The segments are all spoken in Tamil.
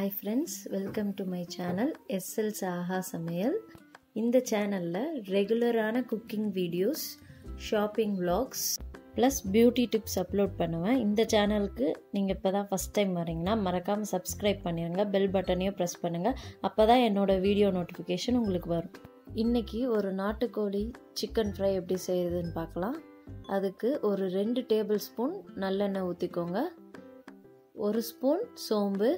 Hi friends, welcome to my channel SL Saha Samayal. இந்த சேனல்ல ரெகுலரான cooking videos, shopping vlogs plus beauty tips upload பண்ணுவேன். இந்த சேனலுக்கு நீங்க இப்பதான் ஃபர்ஸ்ட் டைம் வரீங்கன்னா மறக்காம subscribe பண்ணிருங்க, பெல் பட்டனையும் பிரஸ் பண்ணுங்க. அப்பதான் என்னோட வீடியோ நோட்டிஃபிகேஷன் உங்களுக்கு வரும். இன்னைக்கு ஒரு நாட்டுக்கோழி சிக்கன் ஃப்ரை எப்படி செய்யறதுன்னு பார்க்கலாம். அதுக்கு ஒரு 2 டேபிள் ஸ்பூன் நல்லெண்ணெய் ஊத்திக்கோங்க. 1 ஸ்பூன் சோம்பு,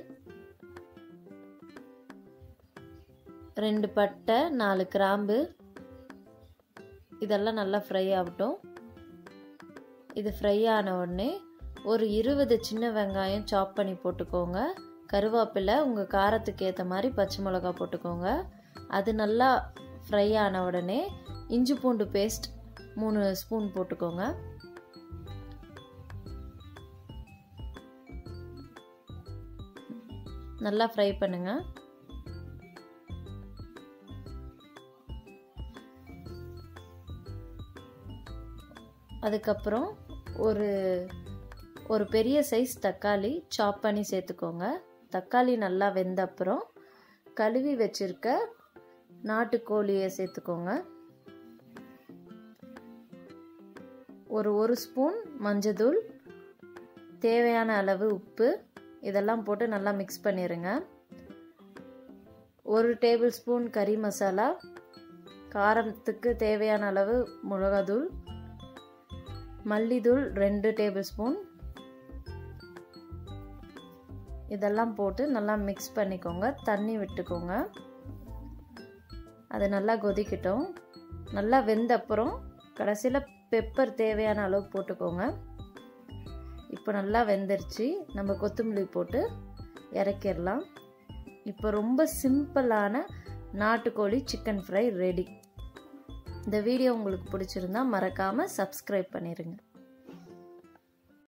2 பட்டை, 4 கிராம்பு, இதெல்லாம் நல்லா ஃப்ரை ஆகட்டும். இது ஃப்ரை ஆன உடனே ஒரு 20 சின்ன வெங்காயம் சாப் பண்ணி போட்டுக்கோங்க. கருவேப்பிலை உங்கள் காரத்துக்கு ஏற்ற மாதிரி பச்சை மிளகா போட்டுக்கோங்க. அது நல்லா ஃப்ரை ஆன உடனே இஞ்சி பூண்டு பேஸ்ட் 3 ஸ்பூன் போட்டுக்கோங்க. நல்லா ஃப்ரை பண்ணுங்க. அதுக்கப்புறம் ஒரு பெரிய சைஸ் தக்காளி சாப் பண்ணி சேர்த்துக்கோங்க. தக்காளி நல்லா வெந்த அப்புறம் கழுவி வச்சிருக்க நாட்டுக்கோழியை சேர்த்துக்கோங்க. ஒரு ஸ்பூன் மஞ்சத்தூள், தேவையான அளவு உப்பு, இதெல்லாம் போட்டு நல்லா மிக்ஸ் பண்ணிடுங்க. 1 டேபிள் ஸ்பூன் கறி மசாலா, காரத்துக்கு தேவையான அளவு மிளகாத்தூள், மல்லித்தூள் 2 டேபிள் ஸ்பூன், இதெல்லாம் போட்டு நல்லா மிக்ஸ் பண்ணிக்கோங்க. தண்ணி விட்டுக்கோங்க. அது நல்லா கொதிக்கட்டும். நல்லா வெந்த அப்புறம் கடைசியில் பெப்பர் தேவையான அளவு போட்டுக்கோங்க. இப்போ நல்லா வெந்துருச்சு. நம்ம கொத்தமல்லி போட்டு இறக்கிடலாம். இப்போ ரொம்ப சிம்பிளான நாட்டுக்கோழி சிக்கன் ஃப்ரை ரெடி. இந்த வீடியோ உங்களுக்கு பிடிச்சிருந்தா மறக்காம சப்ஸ்கிரைப் பண்ணிருங்க.